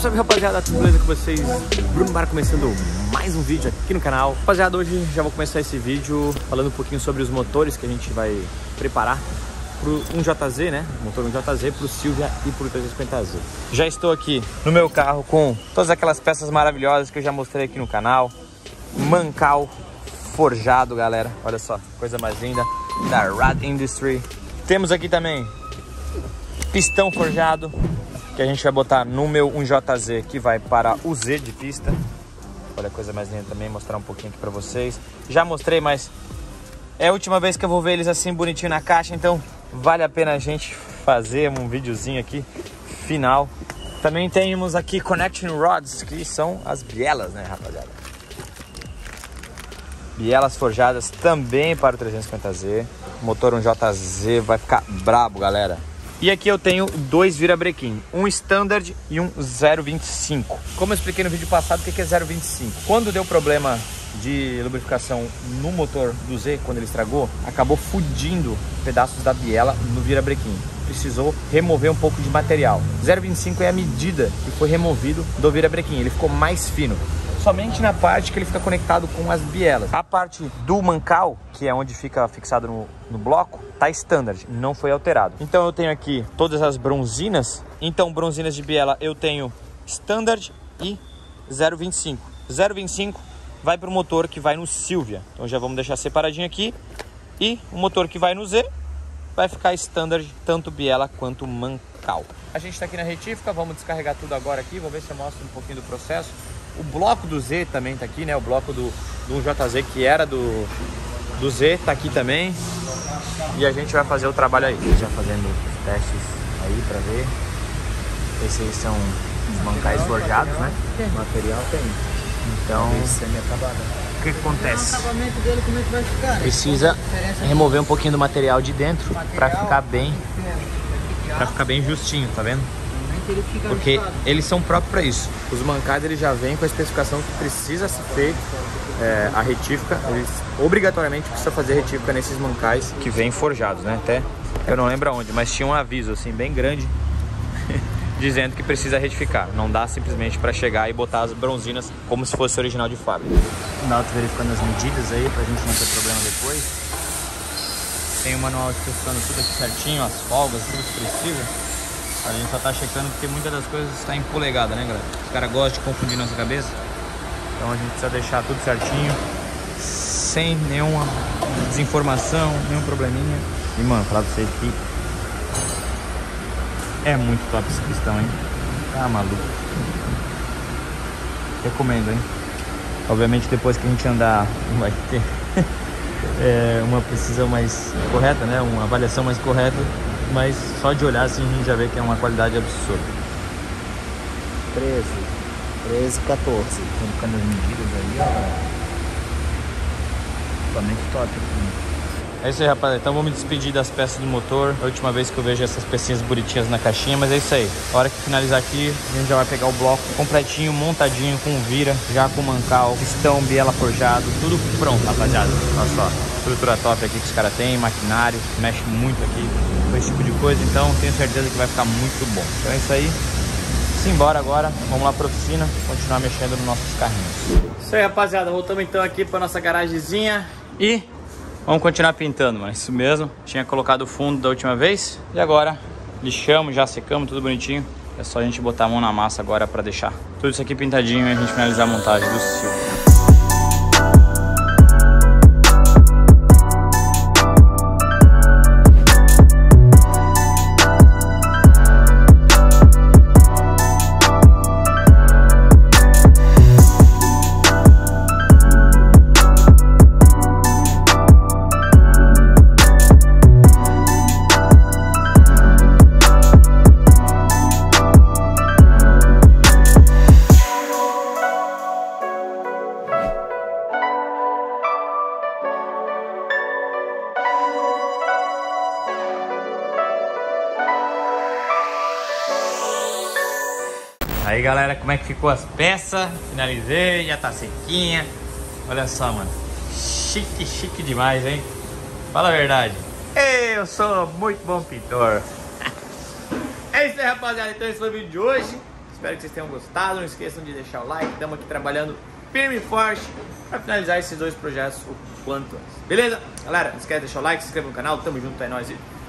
Salve rapaziada, tudo beleza com vocês? Bruno Bar começando mais um vídeo aqui no canal. Rapaziada, hoje já vou começar esse vídeo falando um pouquinho sobre os motores que a gente vai preparar pro 1JZ, né? Motor 1JZ, pro Silvia e pro 350Z. Já estou aqui no meu carro com todas aquelas peças maravilhosas que eu já mostrei aqui no canal. Mancal forjado, galera. Olha só, coisa mais linda da Rad Industry. Temos aqui também pistão forjado, que a gente vai botar no meu 1JZ, que vai para o Z de pista. Olha a coisa mais linda também, mostrar um pouquinho aqui pra vocês. Já mostrei, mas é a última vez que eu vou ver eles assim bonitinho na caixa, então vale a pena a gente fazer um videozinho aqui final. Também temos aqui Connection Rods, que são as bielas, né, rapaziada? Bielas forjadas também para o 350Z. O motor 1JZ vai ficar brabo, galera. E aqui eu tenho dois virabrequim, um standard e um 0,25. Como eu expliquei no vídeo passado, o que é 0,25? Quando deu problema de lubrificação no motor do Z, quando ele estragou, acabou fundindo pedaços da biela no virabrequim. Precisou remover um pouco de material. 0,25 é a medida que foi removido do virabrequim, ele ficou mais fino. Somente na parte que ele fica conectado com as bielas. A parte do mancal, que é onde fica fixado no bloco, tá standard, não foi alterado. Então eu tenho aqui todas as bronzinas. Então bronzinas de biela eu tenho standard e 0,25. 0,25 vai para o motor que vai no Silvia. Então já vamos deixar separadinho aqui. E o motor que vai no Z vai ficar standard, tanto biela quanto mancal. A gente está aqui na retífica, vamos descarregar tudo agora aqui. Vou ver se eu mostro um pouquinho do processo. O bloco do Z também tá aqui, né? O bloco do 1JZ, que era do Z, tá aqui também. E a gente vai fazer o trabalho aí. Já fazendo os testes aí pra ver. Esses aí são os mancais forjados, né? O material tem. Então, o que acontece? Precisa remover um pouquinho do material de dentro pra ficar bem justinho, tá vendo? Porque eles são próprios para isso. Os mancais eles já vêm com a especificação que precisa ser feito a retífica. Eles obrigatoriamente precisam fazer retífica nesses mancais que vêm forjados, né? Até eu não lembro aonde, mas tinha um aviso assim bem grande dizendo que precisa retificar. Não dá simplesmente para chegar e botar as bronzinas como se fosse original de fábrica. Naldo verificando as medidas aí pra gente não ter problema depois. Tem o manual especificando tudo aqui certinho, as folgas, tudo que precisa. A gente só tá checando porque muitas das coisas está em polegada, né, galera? Os caras gostam de confundir nossa cabeça. Então a gente precisa deixar tudo certinho, sem nenhuma desinformação, nenhum probleminha. E, mano, falar pra vocês que é muito top esse pistão, hein? Tá maluco. Recomendo, hein? Obviamente depois que a gente andar vai ter uma precisão mais correta, né? Uma avaliação mais correta. Mas só de olhar assim a gente já vê que é uma qualidade absurda. 13, 14. Estão ficando as medidas aí, ó. Equipamento top aqui. É isso aí, rapaziada. Então vou me despedir das peças do motor. É a última vez que eu vejo essas pecinhas bonitinhas na caixinha, mas é isso aí. A hora que finalizar aqui, a gente já vai pegar o bloco completinho, montadinho, com vira, já com mancal, pistão, biela forjado, tudo pronto, rapaziada. Olha só, estrutura top aqui que os caras têm, maquinário, mexe muito aqui com esse tipo de coisa, então tenho certeza que vai ficar muito bom. Então é isso aí. Simbora agora, vamos lá pra oficina, continuar mexendo nos nossos carrinhos. Isso aí, rapaziada, voltamos então aqui pra nossa garagemzinha e vamos continuar pintando, mas isso mesmo. Tinha colocado o fundo da última vez e agora lixamos, já secamos, tudo bonitinho. É só a gente botar a mão na massa agora pra deixar tudo isso aqui pintadinho e a gente finalizar a montagem do Silvia. Aí galera, como é que ficou as peças? Finalizei, já tá sequinha. Olha só, mano. Chique, chique demais, hein? Fala a verdade. Eu sou muito bom pintor. É isso aí, rapaziada. Então esse foi o vídeo de hoje. Espero que vocês tenham gostado. Não esqueçam de deixar o like. Estamos aqui trabalhando firme e forte para finalizar esses dois projetos o quanto antes. Beleza? Galera, não esquece de deixar o like, se inscreva no canal. Tamo junto, é nóis.